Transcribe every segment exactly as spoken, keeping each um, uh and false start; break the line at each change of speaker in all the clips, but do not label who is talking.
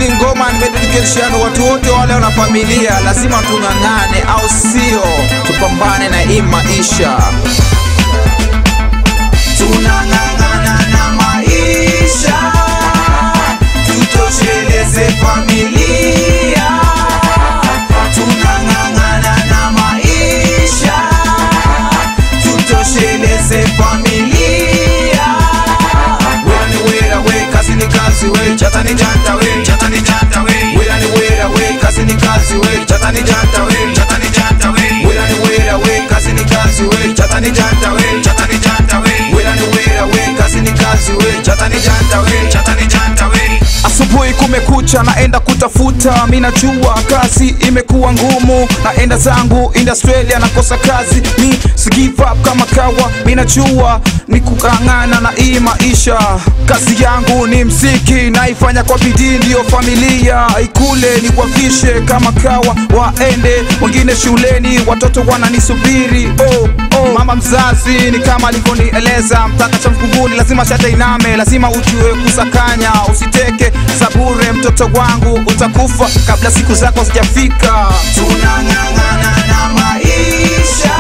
Hii ngoma nimededicate watu wote wale wana familia, lazima tungangane au sio? Tupambane na hii maisha. Tunangangana na maisha, tutosheleze familia. Tunangangana na maisha, tutosheleze familia. Wera ni wera we, kazi ni kazi we, chata ni janta we, chata ni janta we. Wera ni wera we, kazi ni kazi we, chata ni janta we, chata ni janta we. Wera ni wera we, kazi ni kazi we, chata ni janta we, chata ni janta we. Wera ni wera we, kazi ni kazi we, chata ni janta we, chata ni janta we. Asubuhi kumekucha, naenda kutafuta, mina jua kazi imekuwa ngumu. Naenda zangu in Australia, nakosa kazi, mi si give up kama kawa. Mina jua ni kukangana na hii maisha. Kazi yangu ni mziki, naifanya kwa bidii, ndio familia ikule ni wafishe kama kawa. Waende wengine shuleni, watoto wananisubiri. Oh, oh. Mama mzazi ni kama alivyonieleza, mtaka cha mkunguni lazima shata iname. Lazima ujue kusakanya, usiteke sabure mtoto wangu, utakufa kabla siku zako zijafika. Tunangangana na maisha,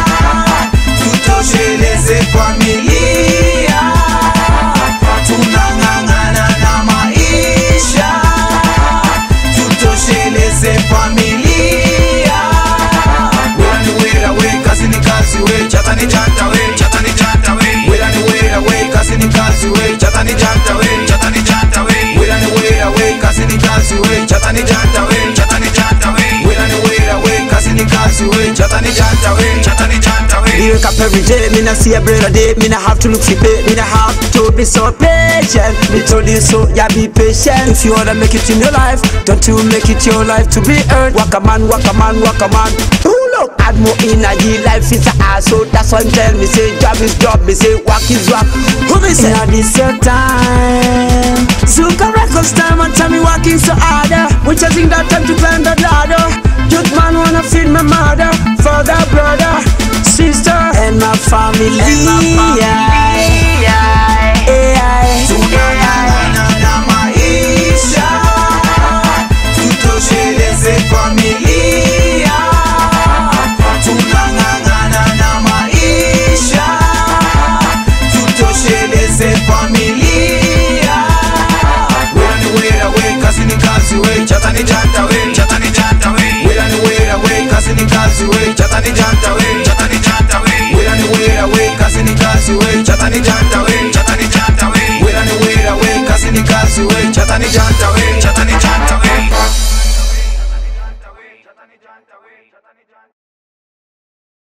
tutosheleze familia. Tunangangana na maisha, tutosheleze familia. Wera ni wera we, kazi ni kazi we, chata ni janta we, chata ni janta we. Wera ni wera we, kazi ni kazi we, chata ni janta we, chata ni janta we. Wera ni wera we, kazi ni kazi we, chata ni janta we, chata ni janta we. Wera ni wera we, kazi ni kazi we, chata ni janta we, chata ni janta we.
Me wake up every day, me not see a bread a day. Me not have to look for pay, me not have to be so patient. Me told you so, yeah, be patient. If you wanna make it in your life, don't you make it your life to be earned. Walk a man, walk a man, walk a man. Ooh, look, add more energy, life is a asshole. That's why I'm telling me, say job is job, me say work is work. Who me say? Now this your time, Zuka Records time, and tell me working so harder. Which I think that time to climb the ladder. Youth man wanna feed my mother, father, brother, sister, and my family. And my family. Yeah. Yeah.
Tunangangana na maisha, tutosheleze familia. Tunangangana na maisha, tutosheleze familia. Wera ni wera we, kazi ni kazi we, chata ni janta we, chata ni janta we. Wera ni wera we, kazi ni kazi we, chata ni janta we, chata ni janta we. Wera ni wera we, kazi ni kazi we, chata ni janta we, chata ni janta we. Wera ni wera we, kazi ni kazi we, chata ni janta we, chata ni janta we.